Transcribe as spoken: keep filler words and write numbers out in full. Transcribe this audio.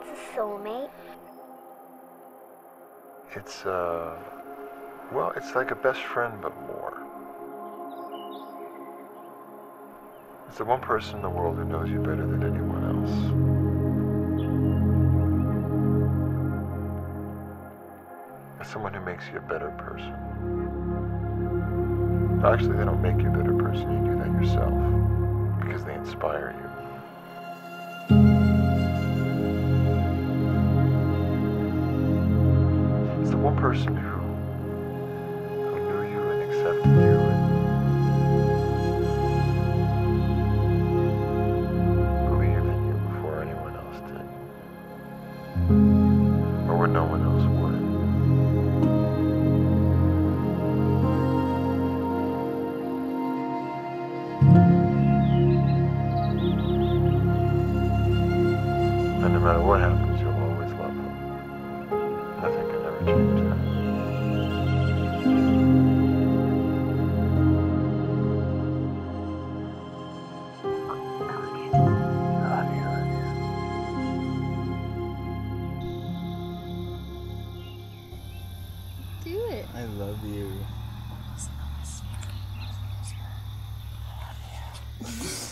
What's a soulmate? It's, uh, well, it's like a best friend, but more. It's the one person in the world who knows you better than anyone else. It's someone who makes you a better person. Actually, they don't make you a better person, you do that yourself, because they inspire you. It's the one person who, who knew you and accepted you and believed in you before anyone else did. Or when no one else would. And no matter what happens, you'll always love them. Nothing can ever change that. I love you, I love you. Do it. I love you. Listen, I'll whisper. I'll whisper. I love you.